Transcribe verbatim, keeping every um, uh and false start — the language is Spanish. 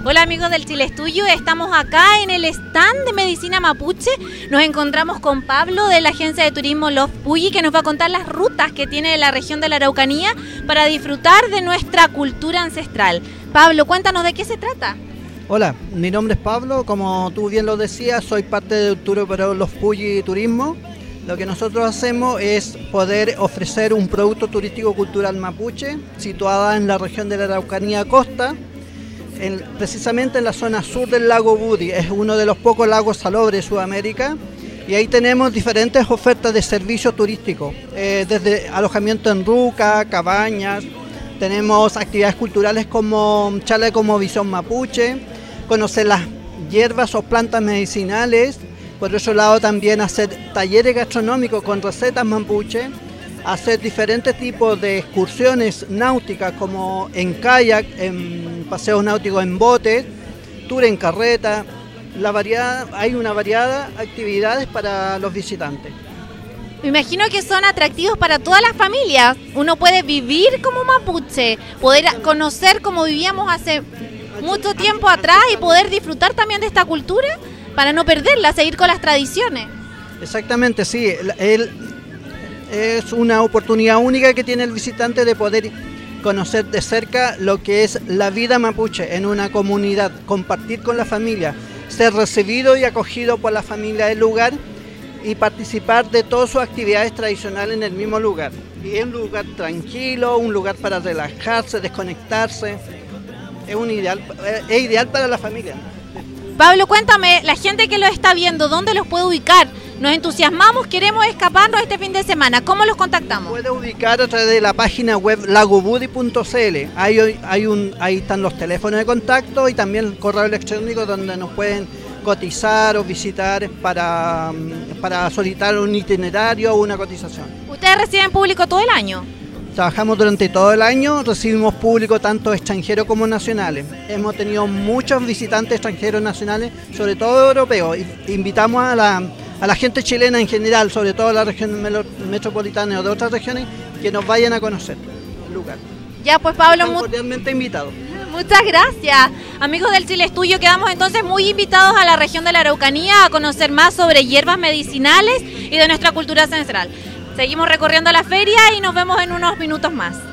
Hola amigos del Chile Estudio, estamos acá en el stand de Medicina Mapuche. Nos encontramos con Pablo de la agencia de turismo Love Puyi, que nos va a contar las rutas que tiene la región de la Araucanía para disfrutar de nuestra cultura ancestral. Pablo, cuéntanos de qué se trata. Hola, mi nombre es Pablo, como tú bien lo decías, soy parte del tour operador Love Puyi Turismo. Lo que nosotros hacemos es poder ofrecer un producto turístico cultural mapuche situada en la región de la Araucanía Costa, en, precisamente en la zona sur del lago Budi. Es uno de los pocos lagos salobres de Sudamérica y ahí tenemos diferentes ofertas de servicios turísticos, eh, desde alojamiento en ruca, cabañas, tenemos actividades culturales como charla de cosmovisión mapuche, conocer las hierbas o plantas medicinales. Por otro lado, también hacer talleres gastronómicos con recetas mapuche, hacer diferentes tipos de excursiones náuticas como en kayak, en paseos náuticos en botes, tour en carreta. La variedad, hay una variedad de actividades para los visitantes. Me imagino que son atractivos para todas las familias. Uno puede vivir como mapuche, poder conocer como vivíamos hace mucho tiempo atrás y poder disfrutar también de esta cultura, para no perderla, seguir con las tradiciones. Exactamente, sí. Él, es una oportunidad única que tiene el visitante de poder conocer de cerca lo que es la vida mapuche en una comunidad, compartir con la familia, ser recibido y acogido por la familia del lugar y participar de todas sus actividades tradicionales en el mismo lugar. Y es un lugar tranquilo, un lugar para relajarse, desconectarse. Es, un ideal, es ideal para la familia. Pablo, cuéntame, la gente que lo está viendo, ¿dónde los puede ubicar? Nos entusiasmamos, queremos escaparnos este fin de semana. ¿Cómo los contactamos? Puede ubicar a través de la página web lagobudi punto cl. Ahí, hay un, ahí están los teléfonos de contacto y también el correo electrónico donde nos pueden cotizar o visitar para, para solicitar un itinerario o una cotización. ¿Ustedes reciben público todo el año? Trabajamos durante todo el año, recibimos público tanto extranjero como nacionales. Hemos tenido muchos visitantes extranjeros nacionales, sobre todo europeos. Invitamos a la, a la gente chilena en general, sobre todo a la región metropolitana o de otras regiones, que nos vayan a conocer el lugar. Ya pues Pablo, están cordialmente invitados. Muchas gracias. Amigos del Chile Estudio, quedamos entonces muy invitados a la región de la Araucanía a conocer más sobre hierbas medicinales y de nuestra cultura ancestral. Seguimos recorriendo la feria y nos vemos en unos minutos más.